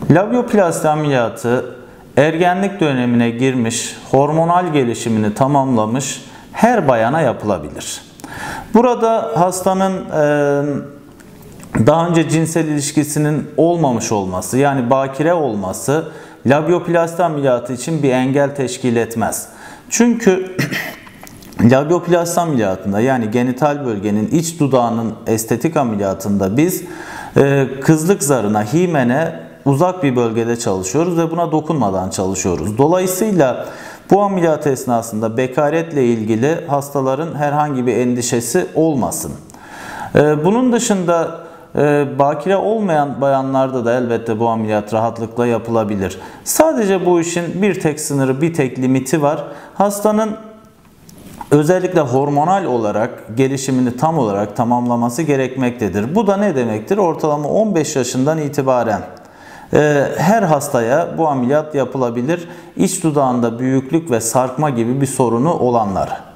Labioplasti ameliyatı ergenlik dönemine girmiş, hormonal gelişimini tamamlamış her bayana yapılabilir. Burada hastanın daha önce cinsel ilişkisinin olmamış olması, yani bakire olması labioplasti ameliyatı için bir engel teşkil etmez. Çünkü labioplasti ameliyatında, yani genital bölgenin iç dudağının estetik ameliyatında biz kızlık zarına, himene uzak bir bölgede çalışıyoruz ve buna dokunmadan çalışıyoruz. Dolayısıyla bu ameliyat esnasında bekaretle ilgili hastaların herhangi bir endişesi olmasın. Bunun dışında bakire olmayan bayanlarda da elbette bu ameliyat rahatlıkla yapılabilir. Sadece bu işin bir tek sınırı, bir tek limiti var. Hastanın özellikle hormonal olarak gelişimini tam olarak tamamlaması gerekmektedir. Bu da ne demektir? Ortalama 15 yaşından itibaren her hastaya bu ameliyat yapılabilir. İç dudağında büyüklük ve sarkma gibi bir sorunu olanlar.